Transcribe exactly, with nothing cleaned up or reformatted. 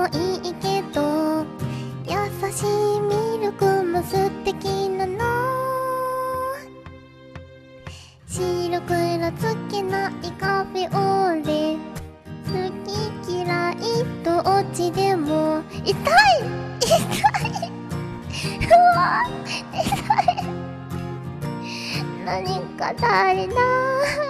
もいいけど、優しいミルクも素敵なの。白黒つけないカフェオレ、好き嫌いどっちでも。痛い痛いうわ痛い。何か足りない。